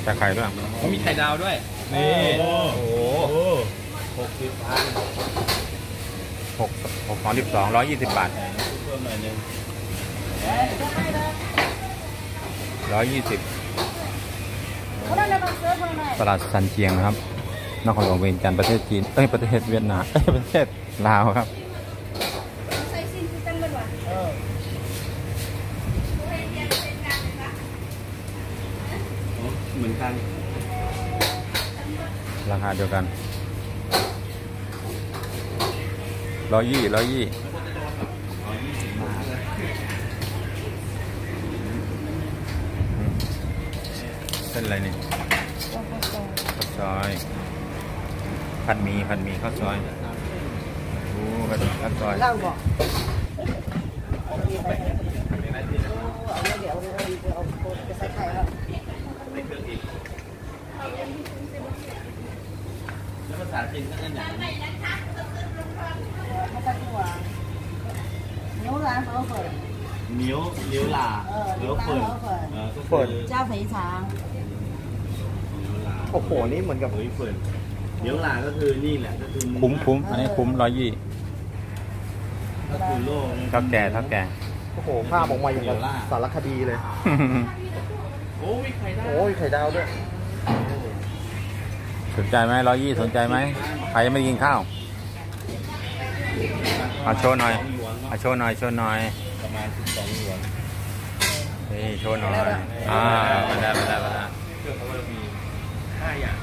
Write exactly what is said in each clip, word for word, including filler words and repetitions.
ใส่ไข่ด้วยเขามีไข่ดาวด้วยนี่โอ้โหหกสิบพันหกหกสองสิบสองร้อยยี่สิบบาทเพิ่มหน่อยนึงร้อยยี่สิบตลาดซันเจียงนะครับนครหลวงเวียงจันทร์ประเทศจีนเอ้ยประเทศเวียดนามเอ้ยประเทศลาวครับเหมือนกันราคาเดียวกันร้อยยี่ร้อยยี่เส้นอะไรนี่ข้าวซอยผัดหมี่ผัดหมี่ข้าวซอยโอ้ผัดหมี่ข้าวซอยเล่าบอกแล้วภาษาจีนก็จะอย่างนี้นิ้วหลาเฝิ่นนิ้วนิ้วหลานิ้วเฝิ่นเฝิ่นเจ้าผีช้างโอ้โหนี่เหมือนกับเฮ้ยเฝิ่นนิ้วหลาก็คือนี่แหละก็คือคุ้มคุ้มอันนี้คุ้มร้อยยี่ก็คือโลกเท่าแก่เท่าแก่โอ้โหภาพออกมาอย่างกับสารคดีเลยโอ้ยไข่ดาวโอ้ยไข่ดาวด้วยสนใจไหมร้อยยี่สนใจไหมใครยังไม่กินข้าวมาโชว์หน่อยมาโชว์หน่อยโชว์หน่อยประมาณสิบสองหยวนนี่โชว์หน่อยอ่ามาได้มาได้มาได้เครื่องเขาจะมีห้าอย่าง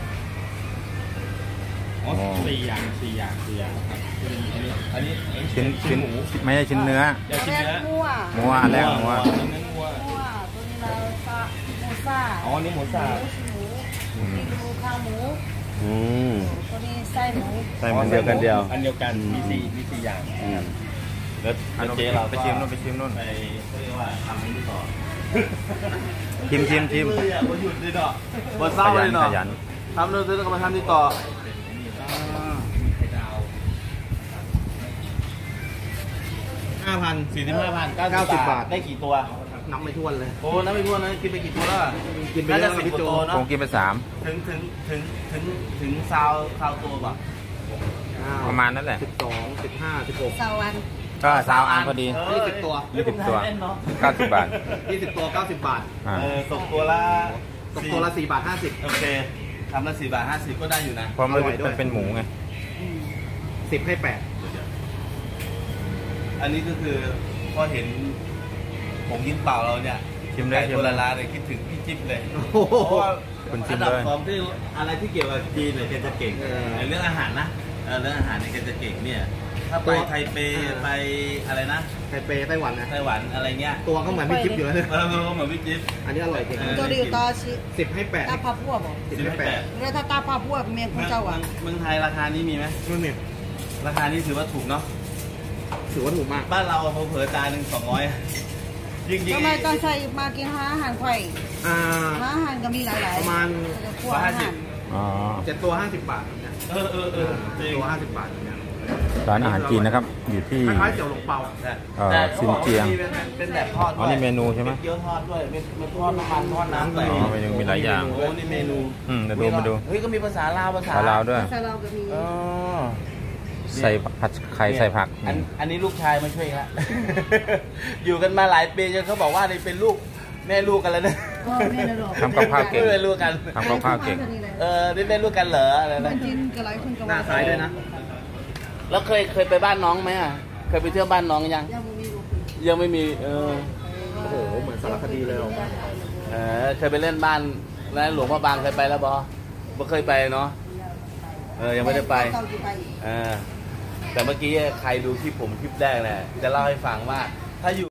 อ๋อสี่อย่างสี่อย่างสี่อย่างครับอันนี้ชิ้นชิ้นไม่ใช่ชิ้นเนื้อชิ้นเนื้อมัวแรกมัวตัวนี้เราซาหมูซ่าอ๋อนี่หมูซ่าดูข้าวหมูอืมตัวนี้ไส้หมูไส้หมูเดียวกันเดียวอันเดียวกันมีสี่มีสี่อย่างแล้วเจ๊เราไปชิมนู่นไปชิมนู่นไปเรียกว่าทำนี่ต่อชิมชิมชิมบนหยุดเลยเนาะบนเศร้าเลยเนาะทำนู่นแล้วก็มาทำนี่ต่อห้าพันสี่สิบห้าพันเก้าสิบบาทได้กี่ตัวนับไม่ถ้วนเลยโอ้นับไม่ถ้วนนะกินไปกี่ตัวแล้วกินไปแล้วสิบตัวเนาะผมกินไปสามถึงถึงถึงถึงถึงซาวซาวตัวป่ะประมาณนั้นแหละสิบสองสิบห้าสิบหกซาวอันก็ซาวอันพอดียี่สิบตัวยี่สิบตัวเก้าสิบบาทยี่สิบตัวเก้าสิบบาทเออตกตัวละตกตัวละสี่บาทห้าสิบโอเคทำละสี่บาทห้าสิบก็ได้อยู่นะเพราะมันเป็นหมูไงสิบให้แปดอันนี้ก็คือพอเห็นผมยิ้มเปล่าเราเนี่ยชิมได้ชิมละลาเลยคิดถึงพี่จิ๊บเลยเพราะว่าอันดับของที่อะไรที่เกี่ยวกับจีนเนี่ยแกจะเก่งเรื่องอาหารนะเรื่องอาหารเนี่ยแกจะเก่งเนี่ยถ้าไปไทเปไปอะไรนะไทเปไต้หวันนะไต้หวันอะไรเงี้ยตัวก็เหมือนพี่จิ๊บอยู่แล้วตัวก็เหมือนพี่จิ๊บอันนี้อร่อยจริงตัวเดียวต่อชิสิบให้แปดตาพาพวกบอกสิบให้แปดแล้วถ้าตาพาพวกเมียคุณเจ้าอ่ะเมืองไทยราคานี้มีไหมไม่มีราคานี้ถือว่าถูกเนาะถือว่าถูกมากบ้านเราเผลอๆจานหนึ่งสองร้อยจริงๆทำไมต้องใส่มากินอาหารไข่อาหารก็มีหลายๆประมาณห้าสิบเจ็ดตัวห้าสิบบาทเออเออเออตัวห้าสิบบาทร้านอาหารจีนนะครับอยู่ที่คล้ายๆเจียวหลงเปาซินเจียงเป็นแบบทอดอ๋อนี่เมนูใช่ไหมเกี๊ยวทอดด้วยเป็นทอดน้ำมันทอดน้ำใส่อ๋อเมนูมีหลายอย่างโอ้นี่เมนูอืมมาดูมาดูเฮ้ยก็มีภาษาลาวภาษาลาวด้วยภาษาลาวก็มีใส่ผัดไข่ใส่ผักอันนี้ลูกชายมาช่วยละอยู่กันมาหลายปีจนเขาบอกว่านี่เป็นลูกแม่ลูกกันแล้วนะทำกับข้าวเก่งแม่ลูกกันทำกับข้าวเก่งเออนี่แม่ลูกกันเหรออะไรนะหน้าซ้ายด้วยนะแล้วเคยเคยไปบ้านน้องไหมอ่ะเคยไปเที่ยวบ้านน้องยังยังไม่มีเออโอ้โหเหมือนสารคดีเลยเออเคยไปเล่นบ้านแล้วหลวงพ่อบางเคยไปแล้วบอไม่เคยไปเนาะเออยังไม่ได้ไปเออแต่เมื่อกี้ใครดูคลิปผมคลิปแรกเนี่ยจะเล่าให้ฟังว่าถ้าอยู่